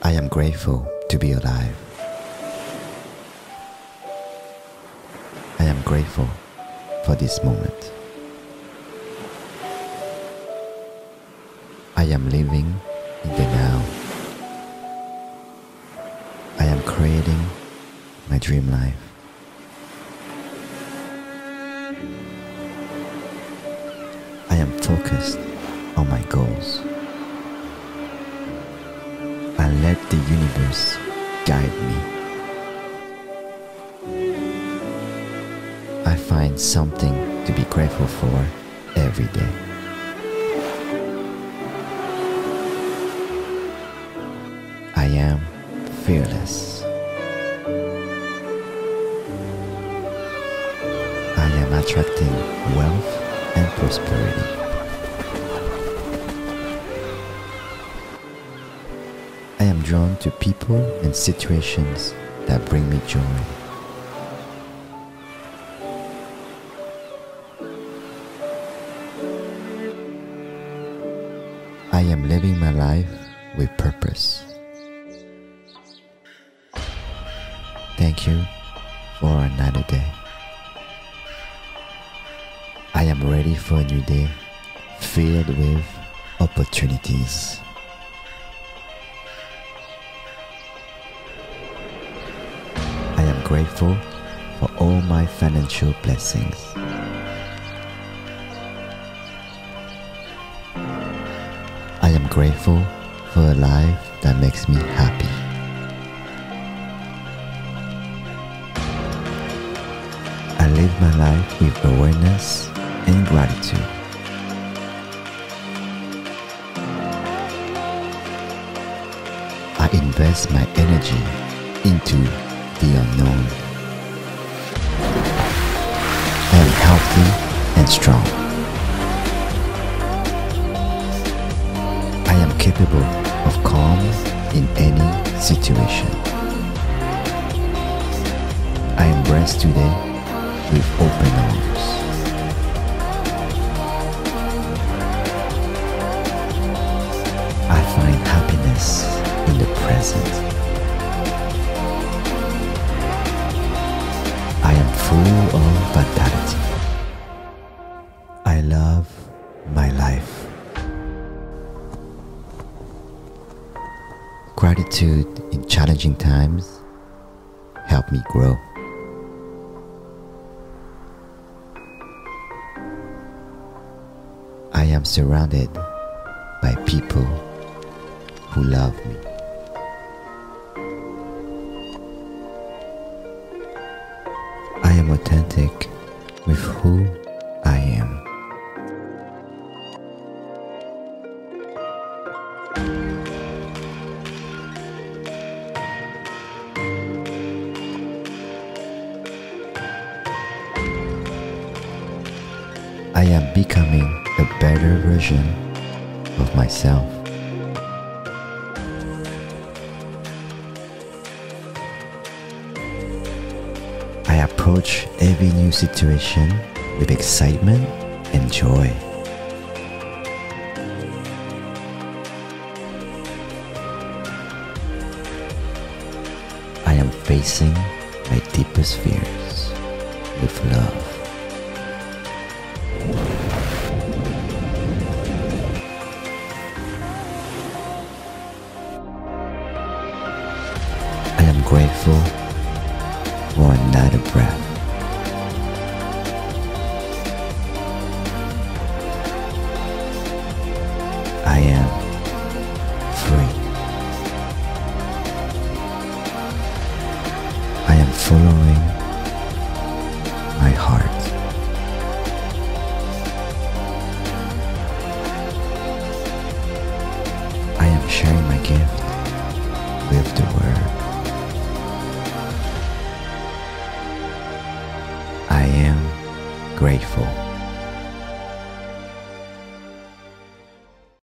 I am grateful to be alive. I am grateful for this moment. I am living in the now. I am creating my dream life. I am focused on my goals. I let the universe guide me. I find something to be grateful for every day. I am fearless. I am attracting wealth and prosperity. I am drawn to people and situations that bring me joy. I am living my life with purpose. Thank you for another day. I am ready for a new day filled with opportunities. I am grateful for all my financial blessings. I am grateful for a life that makes me happy. I live my life with awareness and gratitude. I invest my energy into the unknown. I am healthy and strong. I am capable of calm in any situation. I embrace today with open arms. I find happiness in the present. I am full of vitality. I love my life. Gratitude in challenging times help me grow. I am surrounded by people who love me. I am authentic with who I am. I am becoming a better version of myself. I approach every new situation with excitement and joy. I am facing my deepest fears with love. I am grateful for another breath. I am free. I am following my heart. I am sharing my gift with the world. I am grateful.